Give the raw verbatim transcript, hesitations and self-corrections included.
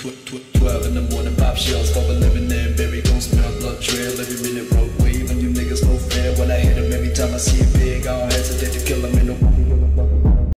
Twelve in the morning, pop shells for a living there. Baby, gon' smell blood trail every minute. Road wave and you niggas no fair. When I hit 'em every time I see 'em.